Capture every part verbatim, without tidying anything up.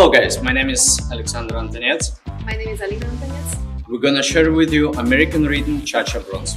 Hello guys, my name is Aleksandr Antonets. My name is Alina Antonets. We're gonna share with you American Rhythm Cha-Cha Bronze.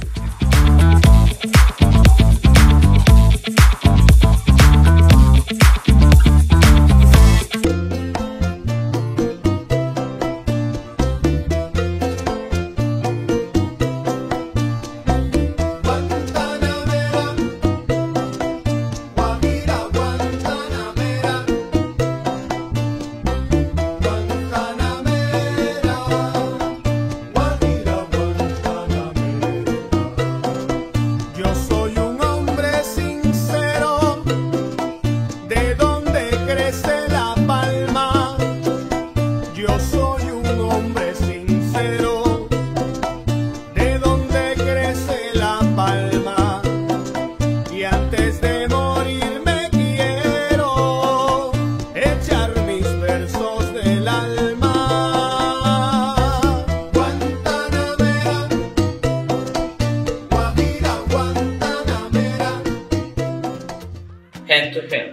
Hand to hand.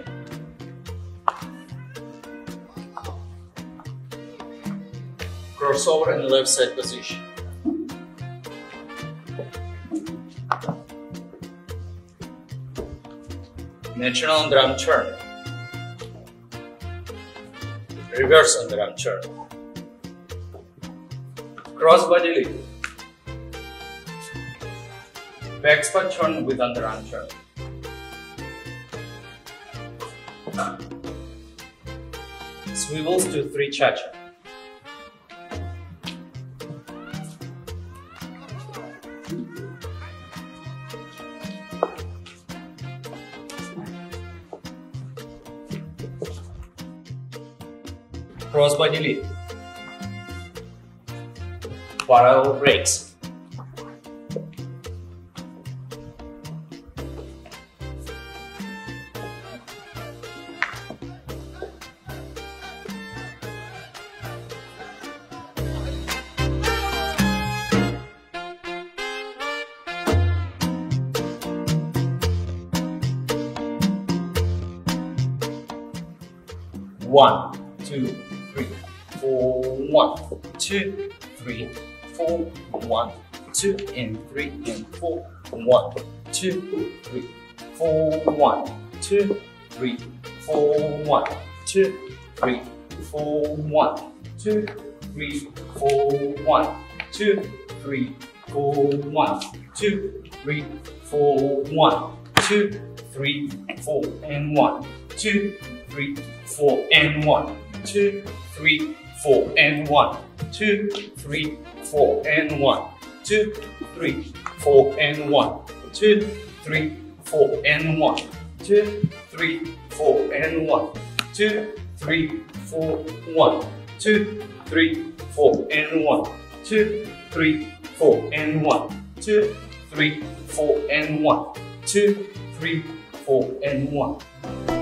Crossover in left side position. Natural on drum turn. Reverse on drum turn. Cross body lead. Back spot turn with underarm turn. Swivels to three cha-cha. Crossbody lead. Parallel breaks. One, two, three, four, one, two, three, four, one, two, and three, and four, one, two, three, four, one, two, three, four, one, two, three, four, one, two, three, four, one, two, three, four, one, two, three, four, one, two, three, four, and one, two, three, four, and one, two, three, four, and one, two, three, four, and one, two, three, four, and one, two, three, four, and one, two, three, four, and one, two, three, four, one, two, three, four, and one, two, three, four, and one, two, three, four, and one, two, three, four, and one.